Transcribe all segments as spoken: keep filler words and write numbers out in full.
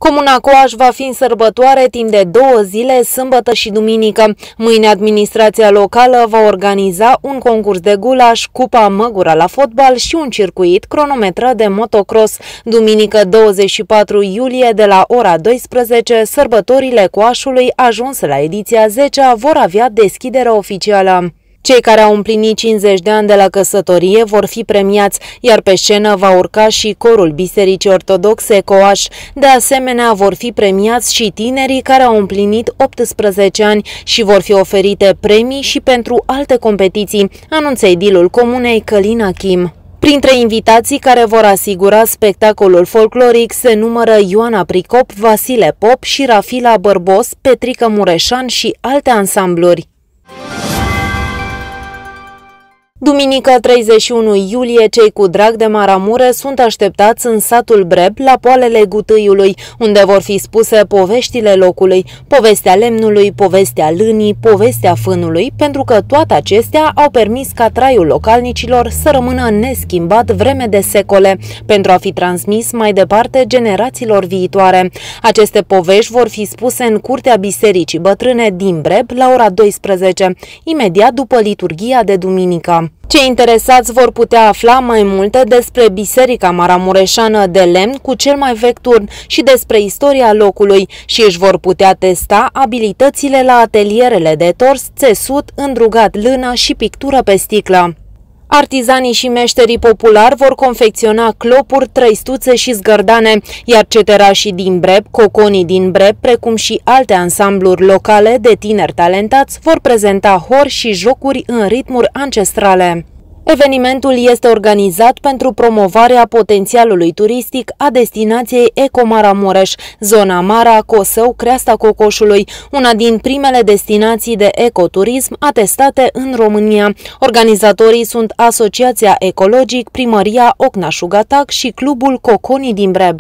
Comuna Coaș va fi în sărbătoare timp de două zile, sâmbătă și duminică. Mâine administrația locală va organiza un concurs de gulaș, cupa Măgura la fotbal și un circuit cronometrat de motocross. Duminică douăzeci și patru iulie de la ora douăsprezece, sărbătorile Coașului, ajunse la ediția zecea, vor avea deschidere oficială. Cei care au împlinit cincizeci de ani de la căsătorie vor fi premiați, iar pe scenă va urca și corul Bisericii Ortodoxe Coaș. De asemenea, vor fi premiați și tinerii care au împlinit optsprezece ani și vor fi oferite premii și pentru alte competiții, anunță edilul comunei Călin Achim. Printre invitații care vor asigura spectacolul folcloric se numără Ioana Pricop, Vasile Pop și Rafila Bărbos, Petrică Mureșan și alte ansambluri. Duminică treizeci și unu iulie, cei cu drag de Maramure sunt așteptați în satul Breb, la poalele Gutâiului, unde vor fi spuse poveștile locului, povestea lemnului, povestea lânii, povestea fânului, pentru că toate acestea au permis ca traiul localnicilor să rămână neschimbat vreme de secole, pentru a fi transmis mai departe generațiilor viitoare. Aceste povești vor fi spuse în curtea Bisericii Bătrâne din Breb la ora douăsprezece, imediat după liturghia de duminică. Cei interesați vor putea afla mai multe despre Biserica Maramureșană de lemn cu cel mai vechi turn și despre istoria locului și își vor putea testa abilitățile la atelierele de tors, țesut, îndrugat lână și pictură pe sticlă. Artizanii și meșterii populari vor confecționa clopuri, trăistuțe și zgărdane, iar ceterașii din Breb, coconii din Breb, precum și alte ansambluri locale de tineri talentați, vor prezenta hori și jocuri în ritmuri ancestrale. Evenimentul este organizat pentru promovarea potențialului turistic a destinației Eco Maramureș, zona Mara, Cosău, Creasta Cocoșului, una din primele destinații de ecoturism atestate în România. Organizatorii sunt Asociația Ecologic, Primăria Ocna-Șugatac și Clubul Coconii din Breb.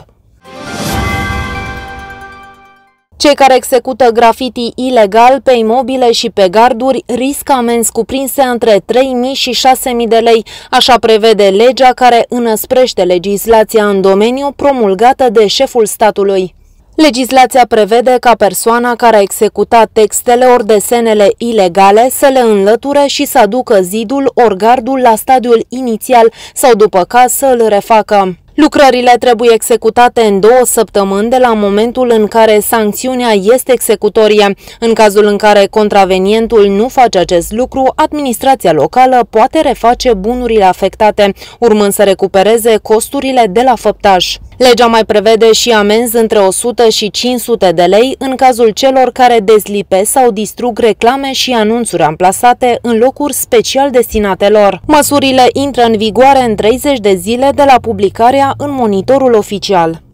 Cei care execută grafiti ilegal pe imobile și pe garduri riscă amenzi cuprinse între trei mii și șase mii de lei, așa prevede legea care înăsprește legislația în domeniu promulgată de șeful statului. Legislația prevede ca persoana care a executat textele ori desenele ilegale să le înlăture și să aducă zidul ori gardul la stadiul inițial sau după caz să îl refacă. Lucrările trebuie executate în două săptămâni de la momentul în care sancțiunea este executorie. În cazul în care contravenientul nu face acest lucru, administrația locală poate reface bunurile afectate, urmând să recupereze costurile de la făptaș. Legea mai prevede și amenzi între o sută și cinci sute de lei în cazul celor care dezlipesc sau distrug reclame și anunțuri amplasate în locuri special destinate lor. Măsurile intră în vigoare în treizeci de zile de la publicarea în Monitorul Oficial.